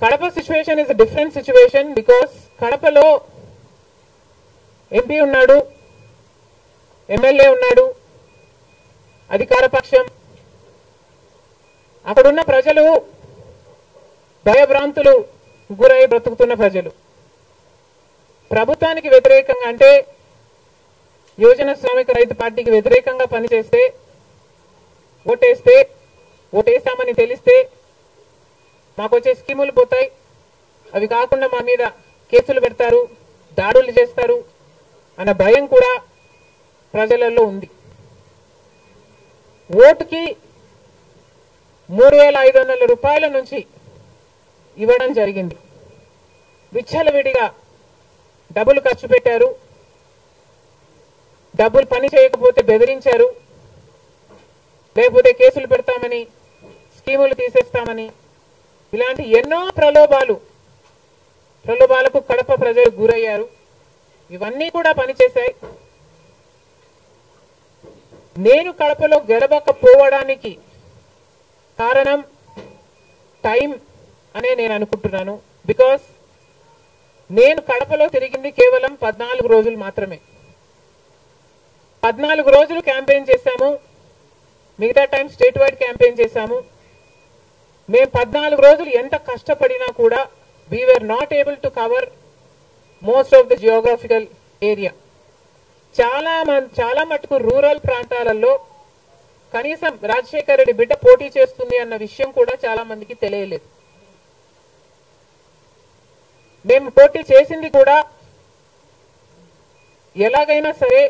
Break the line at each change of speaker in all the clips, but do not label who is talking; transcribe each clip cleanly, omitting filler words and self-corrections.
Kadapa situation is a different situation because కడపలో MP ఉన్నాడు, MLA ఉన్నాడు, అధికార పక్షం. అక్కడున్న ప్రజలు భయభ్రాంతులు గురై బ్రతుకుతున్న ప్రజలు. ప్రభుత్వానికి వ్యతిరేకంగా అంటే యువజన శ్రామిక రైతు పార్టీకి వ్యతిరేకంగా పనిచేస్తే, ఓటేస్తామని తెలిస్తే మాకు వచ్చే స్కీములు పోతాయి, అవి కాకుండా మా మీద కేసులు పెడతారు, దాడులు చేస్తారు అన్న భయం కూడా ప్రజలలో ఉంది. ఓటుకి 3,500 రూపాయల నుంచి ఇవ్వడం జరిగింది. విచ్చలవిడిగా డబ్బులు ఖర్చు పెట్టారు, డబ్బులు పని చేయకపోతే బెదిరించారు, లేకపోతే కేసులు పెడతామని, స్కీములు తీసేస్తామని, ఇలాంటి ఎన్నో ప్రలోభాలకు కడప ప్రజలు గురయ్యారు. ఇవన్నీ కూడా పనిచేశాయి. నేను కడపలో గెలవకపోవడానికి కారణం టైం అనే నేను అనుకుంటున్నాను. బికాస్ నేను కడపలో తిరిగింది కేవలం 14 రోజులు మాత్రమే. 14 రోజులు క్యాంపెయిన్ చేశాము, మిగతా టైం స్టేట్ వైడ్ క్యాంపెయిన్ చేశాము. మేము 14 రోజులు ఎంత కష్టపడినా కూడా we were not able to cover most of the geographical area. చాలా మటుకు రూరల్ ప్రాంతాలలో కనీసం రాజశేఖర్ రెడ్డి బిడ్డ పోటీ చేస్తుంది అన్న విషయం కూడా చాలా మందికి తెలియలేదు. మేము పోటీ చేసింది కూడా ఎలాగైనా సరే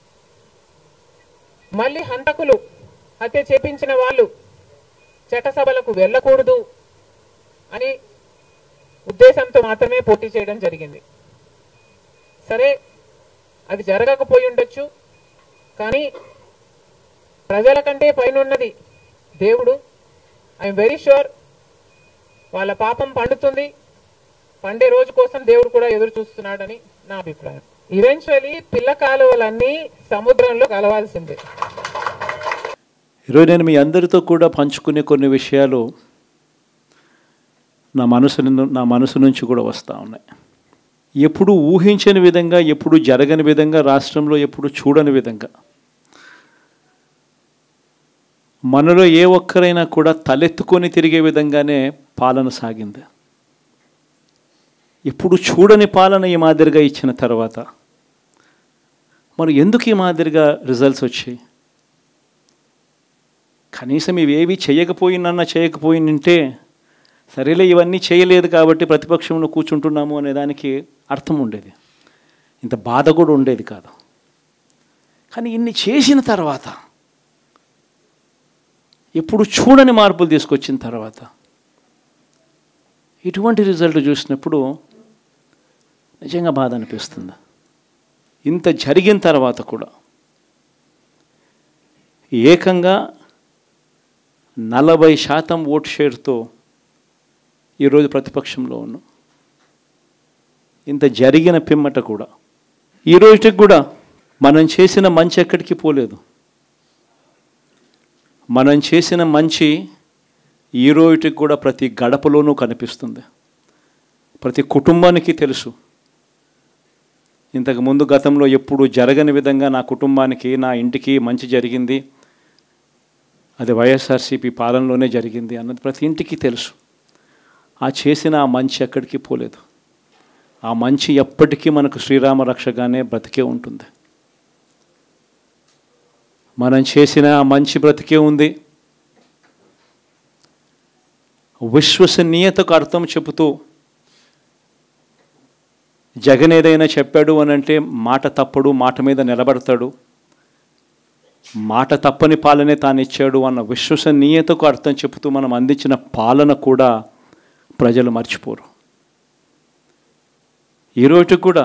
మళ్ళీ హంతకులు, హత్య చేపించిన వాళ్ళు చట్టసభలకు వెళ్ళకూడదు అని ఉద్దేశంతో మాత్రమే పోటీ చేయడం జరిగింది. సరే, అది జరగకపోయి ఉండొచ్చు, కానీ ప్రజల కంటే పైనున్నది దేవుడు. ఐఎమ్ వెరీ షూర్ వాళ్ళ పాపం పండుతుంది, పండే రోజు కోసం దేవుడు కూడా ఎదురు చూస్తున్నాడని నా అభిప్రాయం. ఈవెన్చువల్లీ పిల్ల కాలువలన్నీ సముద్రంలో కలవాల్సిందే.
ఈరోజు నేను మీ అందరితో కూడా పంచుకునే కొన్ని విషయాలు నా మనసు నుంచి కూడా వస్తూ ఉన్నాయి. ఎప్పుడు ఊహించని విధంగా, ఎప్పుడు జరగని విధంగా, రాష్ట్రంలో ఎప్పుడు చూడని విధంగా మనలో ఏ ఒక్కరైనా కూడా తలెత్తుకొని తిరిగే విధంగానే పాలన సాగింది. ఎప్పుడు చూడని పాలన ఈ మాదిరిగా ఇచ్చిన తర్వాత మరి ఎందుకు ఈ మాదిరిగా రిజల్ట్స్ వచ్చాయి? కనీసం ఇవేవి చేయకపోయిందంటే సరేలే, ఇవన్నీ చేయలేదు కాబట్టి ప్రతిపక్షంలో కూర్చుంటున్నాము అనే దానికి అర్థం ఉండేది, ఇంత బాధ కూడా ఉండేది కాదు. కానీ ఇన్ని చేసిన తర్వాత, ఎప్పుడు చూడని మార్పులు తీసుకొచ్చిన తర్వాత ఇటువంటి రిజల్ట్ చూసినప్పుడు నిజంగా బాధ అనిపిస్తుంది. ఇంత జరిగిన తర్వాత కూడా ఏకంగా 40% ఓటు షేర్తో ఈరోజు ప్రతిపక్షంలో ఉన్నాం. ఇంత జరిగిన పిమ్మట కూడా ఈ రోజుకి కూడా మనం చేసిన మంచి ఎక్కడికి పోలేదు. మనం చేసిన మంచి ఈ రోజుకి కూడా ప్రతి గడపలోనూ కనిపిస్తుంది, ప్రతి కుటుంబానికి తెలుసు. ఇంతకుముందు గతంలో ఎప్పుడు జరగని విధంగా నా కుటుంబానికి, నా ఇంటికి మంచి జరిగింది, అది వైఎస్ఆర్సీపీ పాలనలోనే జరిగింది అన్నది ప్రతి ఇంటికి తెలుసు. ఆ చేసిన ఆ మంచి ఎక్కడికి పోలేదు. ఆ మంచి ఎప్పటికీ మనకు శ్రీరామ రక్షగానే బ్రతికే ఉంటుంది. మనం చేసిన ఆ మంచి బ్రతికే ఉంది. విశ్వసనీయతకు అర్థం చెబుతూ జగన్ ఏదైనా చెప్పాడు అని అంటే మాట తప్పడు, మాట మీద నిలబడతాడు, మాట తప్పని పాలనే తాను ఇచ్చాడు అన్న విశ్వసనీయతకు అర్థం చెబుతూ మనం అందించిన పాలన కూడా ప్రజలు మర్చిపోరు. ఈరోజు కూడా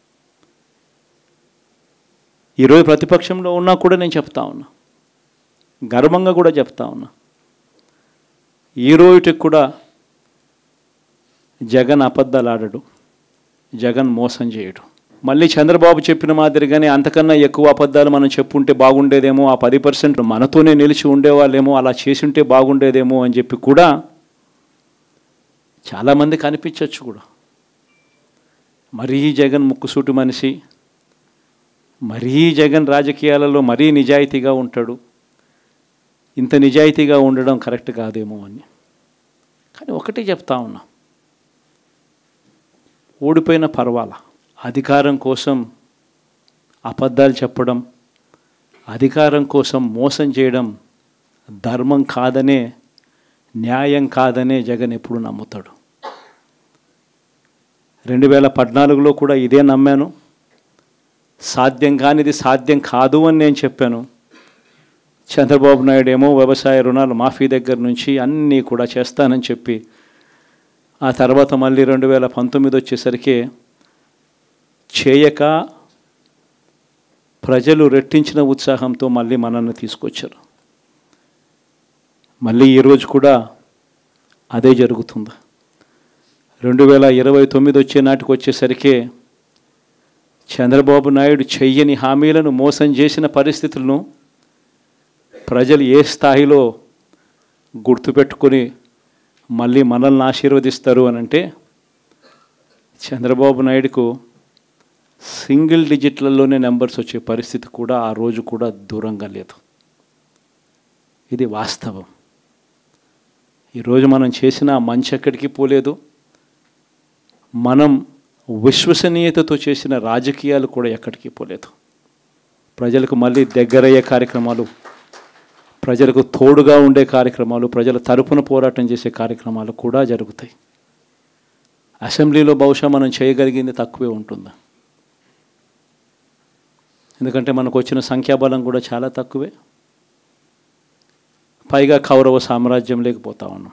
ఈరోజు ప్రతిపక్షంలో ఉన్నా కూడా నేను చెప్తా ఉన్నా, గర్వంగా కూడా చెప్తా ఉన్నా, ఈరోజుకి కూడా జగన్ అబద్ధాలు ఆడడు, జగన్ మోసం చేయడు. మళ్ళీ చంద్రబాబు చెప్పిన మాదిరిగానే అంతకన్నా ఎక్కువ అబద్ధాలు మనం చెప్పుంటే బాగుండేదేమో, ఆ 10% మనతోనే నిలిచి ఉండేవాళ్ళేమో, అలా చేసి ఉంటే బాగుండేదేమో అని చెప్పి కూడా చాలామంది కనిపించవచ్చు కూడా. మరీ జగన్ ముక్కుసూటి మనిషి, మరీ జగన్ రాజకీయాలలో మరీ నిజాయితీగా ఉంటాడు, ఇంత నిజాయితీగా ఉండడం కరెక్ట్ కాదేమో అని. కానీ ఒకటే చెప్తా ఉన్నా, ఓడిపోయిన పర్వాలా, అధికారం కోసం అబద్ధాలు చెప్పడం, అధికారం కోసం మోసం చేయడం ధర్మం కాదనే, న్యాయం కాదనే జగన్ ఎప్పుడు నమ్ముతాడు. 2014లో కూడా ఇదే నమ్మాను. సాధ్యం కానిది సాధ్యం కాదు అని నేను చెప్పాను. చంద్రబాబు నాయుడు ఏమో వ్యవసాయ రుణాలు మాఫీ దగ్గర నుంచి అన్నీ కూడా చేస్తానని చెప్పి, ఆ తర్వాత మళ్ళీ 2019 వచ్చేసరికి చేయక ప్రజలు రెట్టించిన ఉత్సాహంతో మళ్ళీ మనల్ని తీసుకొచ్చారు. మళ్ళీ ఈరోజు కూడా అదే జరుగుతుంది. 2029 వచ్చే నాటికి వచ్చేసరికి చంద్రబాబు నాయుడు చెయ్యని హామీలను మోసం చేసిన పరిస్థితులను ప్రజలు ఏ స్థాయిలో గుర్తుపెట్టుకొని మళ్ళీ మనల్ని ఆశీర్వదిస్తారు అని అంటే, చంద్రబాబు నాయుడుకు సింగిల్ డిజిట్లలోనే నెంబర్స్ వచ్చే పరిస్థితి కూడా ఆ రోజు కూడా దూరంగా లేదు. ఇది వాస్తవం. ఈరోజు మనం చేసిన మంచి ఎక్కడికి పోలేదు. మనం విశ్వసనీయతతో చేసిన రాజకీయాలు కూడా ఎక్కడికి పోలేదు. ప్రజలకు మళ్ళీ దగ్గరయ్యే కార్యక్రమాలు, ప్రజలకు తోడుగా ఉండే కార్యక్రమాలు, ప్రజల తరపున పోరాటం చేసే కార్యక్రమాలు కూడా జరుగుతాయి. అసెంబ్లీలో బహుశా మనం చేయగలిగింది తక్కువే ఉంటుంది. ఎందుకంటే మనకు వచ్చిన సంఖ్యాబలం కూడా చాలా తక్కువే. పైగా కౌరవ సామ్రాజ్యం లేకపోతా ఉన్నాం.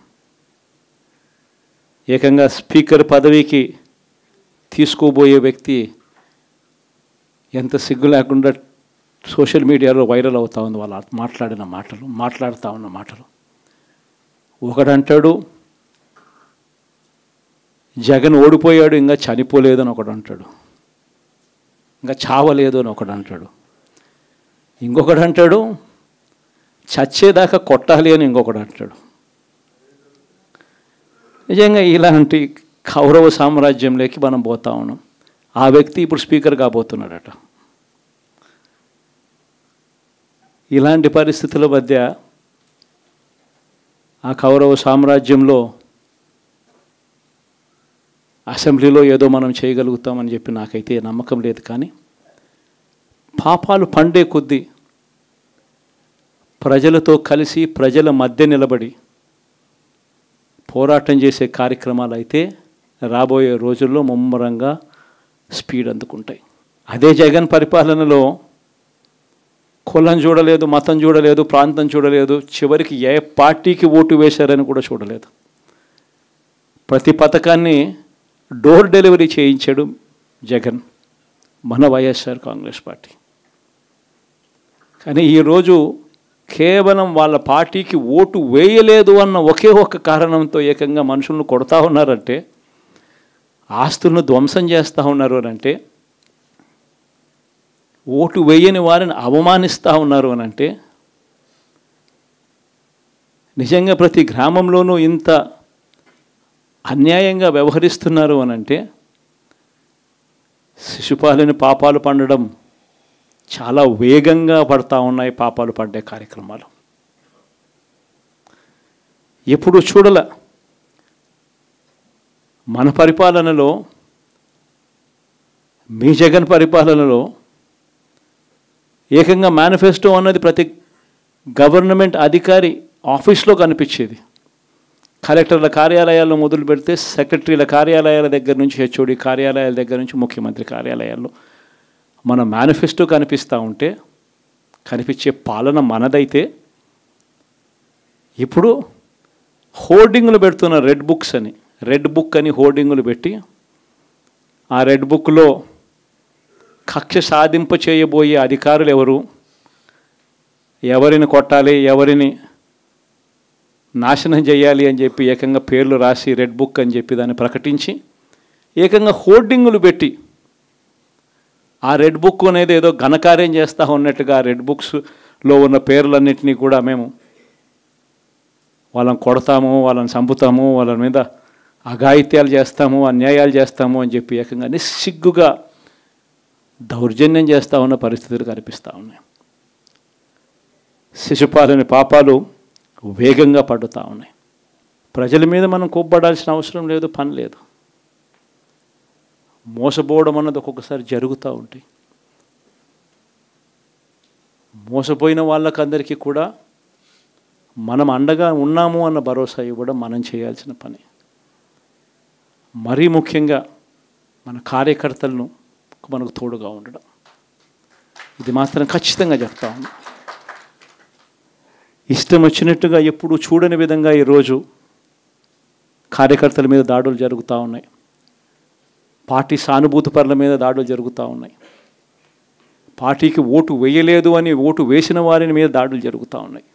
ఏకంగా స్పీకర్ పదవికి తీసుకోబోయే వ్యక్తి ఎంత సిగ్గు లేకుండా సోషల్ మీడియాలో వైరల్ అవుతూ ఉంది. వాళ్ళు మాట్లాడుతూ ఉన్న మాటలు. ఒకడంటాడు జగన్ ఓడిపోయాడు, ఇంకా చనిపోలేదు అని ఒకడు అంటాడు. ఇంకా చావలేదు అని ఒకడు అంటాడు. ఇంకొకడు అంటాడు చచ్చేదాకా కొట్టాలి అని ఇంకొకడు అంటాడు. నిజంగా ఇలాంటి కౌరవ సామ్రాజ్యంలోకి మనం పోతా ఉన్నాం. ఆ వ్యక్తి ఇప్పుడు స్పీకర్ కాబోతున్నాడట. ఇలాంటి పరిస్థితుల మధ్య ఆ కౌరవ సామ్రాజ్యంలో అసెంబ్లీలో ఏదో మనం చేయగలుగుతామని చెప్పి నాకైతే నమ్మకం లేదు. కానీ పాపాలు పండే కొద్దీ ప్రజలతో కలిసి ప్రజల మధ్య నిలబడి పోరాటం చేసే కార్యక్రమాలు అయితే రాబోయే రోజుల్లో ముమ్మరంగా స్పీడ్ అందుకుంటాయి. అదే జగన్ పరిపాలనలో కులం చూడలేదు, మతం చూడలేదు, ప్రాంతం చూడలేదు, చివరికి ఏ పార్టీకి ఓటు వేశారని కూడా చూడలేదు. ప్రతి పథకాన్ని డోర్ డెలివరీ చేయించాడు జగన్, మన వైఎస్ఆర్ కాంగ్రెస్ పార్టీ. కానీ ఈరోజు కేవలం వాళ్ళ పార్టీకి ఓటు వేయలేదు అన్న ఒకే ఒక కారణంతో ఏకంగా మనుషులను కొడతా ఉన్నారంటే, ఆస్తులను ధ్వంసం చేస్తూ ఉన్నారు అని అంటే, ఓటు వేయని వారిని అవమానిస్తూ ఉన్నారు అని అంటే, నిజంగా ప్రతి గ్రామంలోనూ ఇంత అన్యాయంగా వ్యవహరిస్తున్నారు అని అంటే, శిశుపాలని పాపాలు పండడం చాలా వేగంగా పడతా ఉన్నాయి. పాపాలు పడ్డే కార్యక్రమాలు ఎప్పుడు చూడలే. మన పరిపాలనలో, మీ జగన్ పరిపాలనలో ఏకంగా మేనిఫెస్టో అన్నది ప్రతి గవర్నమెంట్ అధికారి ఆఫీస్లో కనిపించేది. కలెక్టర్ల కార్యాలయాల్లో మొదలు పెడితే సెక్రటరీల కార్యాలయాల దగ్గర నుంచి, హెచ్ఓడి కార్యాలయాల దగ్గర నుంచి ముఖ్యమంత్రి కార్యాలయాల్లో మన మేనిఫెస్టో కనిపిస్తూ ఉంటే, కనిపించే పాలన మనదైతే, ఇప్పుడు హోర్డింగులు పెడుతున్న రెడ్ బుక్ అని హోర్డింగులు పెట్టి, ఆ రెడ్ బుక్లో కక్ష సాధింప చేయబోయే అధికారులు ఎవరు, ఎవరిని కొట్టాలి, ఎవరిని నాశనం చేయాలి అని చెప్పి ఏకంగా పేర్లు రాసి రెడ్ బుక్ అని చెప్పి దాన్ని ప్రకటించి ఏకంగా హోర్డింగులు పెట్టి, ఆ రెడ్ బుక్ అనేది ఏదో ఘనకార్యం చేస్తూ ఉన్నట్టుగా ఆ రెడ్ బుక్స్లో ఉన్న పేర్లన్నింటినీ కూడా మేము వాళ్ళని కొడతాము, వాళ్ళని చంపుతాము, వాళ్ళ మీద అఘాయిత్యాలు చేస్తాము, అన్యాయాలు చేస్తాము అని చెప్పి ఏకంగా నిస్సిగ్గుగా దౌర్జన్యం చేస్తూ ఉన్న పరిస్థితులు కనిపిస్తూ ఉన్నాయి. శిశుపాలని పాపాలు వేగంగా పడుతూ ఉన్నాయి. ప్రజల మీద మనం కోప్పడాల్సిన అవసరం లేదు, పని లేదు. మోసపోవడం అన్నది ఒక్కొక్కసారి జరుగుతూ ఉంటాయి. మోసపోయిన వాళ్ళకందరికీ కూడా మనం అండగా ఉన్నాము అన్న భరోసా ఇవ్వడం మనం చేయాల్సిన పని. మరీ ముఖ్యంగా మన కార్యకర్తలను మనకు తోడుగా ఉండడం, ఇది మాత్రం ఖచ్చితంగా చెప్తా ఉన్నా. ఇష్టం వచ్చినట్టుగా ఎప్పుడు చూడని విధంగా ఈరోజు కార్యకర్తల మీద దాడులు జరుగుతూ ఉన్నాయి. పార్టీ సానుభూతి పరుల మీద దాడులు జరుగుతూ ఉన్నాయి. పార్టీకి ఓటు వేయలేదు అని ఓటు వేసిన వారి మీద దాడులు జరుగుతూ ఉన్నాయి.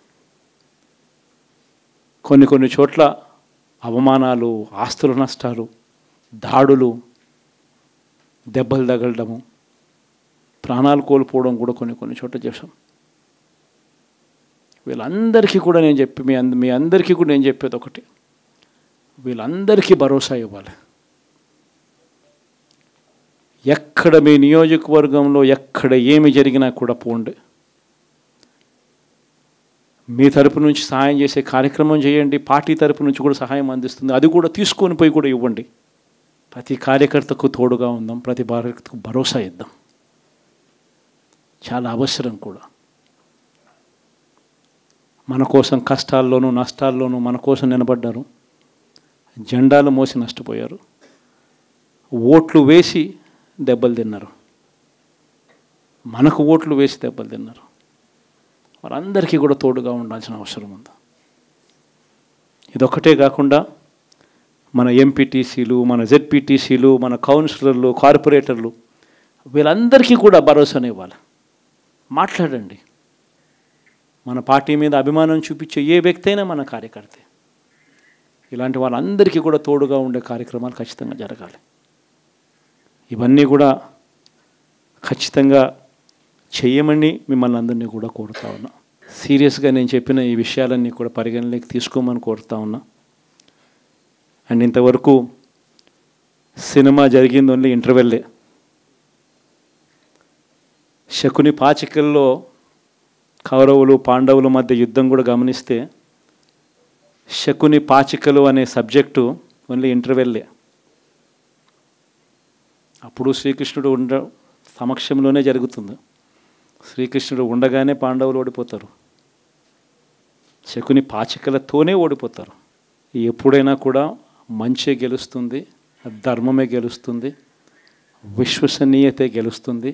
కొన్ని చోట్ల అవమానాలు, ఆస్తుల నష్టాలు, దాడులు, దెబ్బలు తగలడము, ప్రాణాలు కోల్పోవడం కూడా కొన్ని చోట్ల చేశాం. వీళ్ళందరికీ కూడా నేను మీ అందరికీ కూడా నేను చెప్పేది ఒకటి, వీళ్ళందరికీ భరోసా ఇవ్వాలి. ఎక్కడ మీ నియోజకవర్గంలో ఎక్కడ ఏమి జరిగినా కూడా పోండి, మీ తరపు నుంచి సహాయం చేసే కార్యక్రమం చేయండి. పార్టీ తరపు నుంచి కూడా సహాయం అందిస్తుంది, అది కూడా తీసుకొని పోయి కూడా ఇవ్వండి. ప్రతి కార్యకర్తకు తోడుగా ఉందాం, ప్రతి కార్యకర్తకు భరోసా ఇద్దాం, చాలా అవసరం కూడా. మన కోసం కష్టాల్లోనూ నష్టాల్లోనూ మన కోసం నిలబడ్డారు, జెండాలు మోసి నష్టపోయారు, ఓట్లు వేసి దెబ్బలు తిన్నారు, మనకు ఓట్లు వేసి దెబ్బలు తిన్నారు. వారందరికీ కూడా తోడుగా ఉండాల్సిన అవసరం ఉంది. ఇదొక్కటే కాకుండా మన ఎంపీటీసీలు, మన జెడ్పీటీసీలు, మన కౌన్సిలర్లు, కార్పొరేటర్లు, వీళ్ళందరికీ కూడా భరోసానే ఇవ్వాలి. మాట్లాడండి. మన పార్టీ మీద అభిమానం చూపించే ఏ వ్యక్తి అయినా మన కార్యకర్తే. ఇలాంటి వాళ్ళందరికీ కూడా తోడుగా ఉండే కార్యక్రమాలు ఖచ్చితంగా జరగాలి. ఇవన్నీ కూడా ఖచ్చితంగా చేయమని మిమ్మల్ని అందరినీ కూడా కోరుతా ఉన్నా. సీరియస్గా నేను చెప్పిన ఈ విషయాలన్నీ కూడా పరిగణలోకి తీసుకోమని కోరుతా ఉన్నా. అండ్ ఇంతవరకు సినిమా జరిగింది ఓన్లీ ఇంటర్వెల్లే. శకుని పాచికల్లో కౌరవులు పాండవుల మధ్య యుద్ధం కూడా గమనిస్తే శకుని పాచికలు అనే సబ్జెక్టు ఓన్లీ ఇంటర్వెల్లే. అప్పుడు శ్రీకృష్ణుడు సమక్షంలోనే జరుగుతుంది. శ్రీకృష్ణుడు ఉండగానే పాండవులు ఓడిపోతారు, శకుని పాచికలతోనే ఓడిపోతారు. ఎప్పుడైనా కూడా మంచే గెలుస్తుంది, ధర్మమే గెలుస్తుంది, విశ్వసనీయతే గెలుస్తుంది,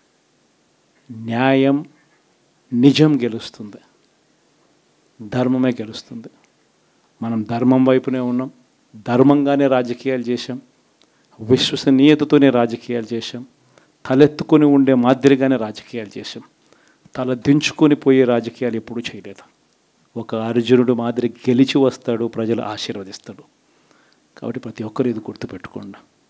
న్యాయం నిజం గెలుస్తుంది, ధర్మమే గెలుస్తుంది. మనం ధర్మం వైపునే ఉన్నాం, ధర్మంగానే రాజకీయాలు చేశాం, విశ్వసనీయతతోనే రాజకీయాలు చేశాం, తలెత్తుకొని ఉండే మాదిరిగానే రాజకీయాలు చేశాం. తల దించుకొని పోయే రాజకీయాలు ఎప్పుడూ చేయలేదు. ఒక అర్జునుడు మాదిరి గెలిచి వస్తాడు, ప్రజలు ఆశీర్వదిస్తాడు. కాబట్టి ప్రతి ఒక్కరు ఇది గుర్తుపెట్టుకోండి.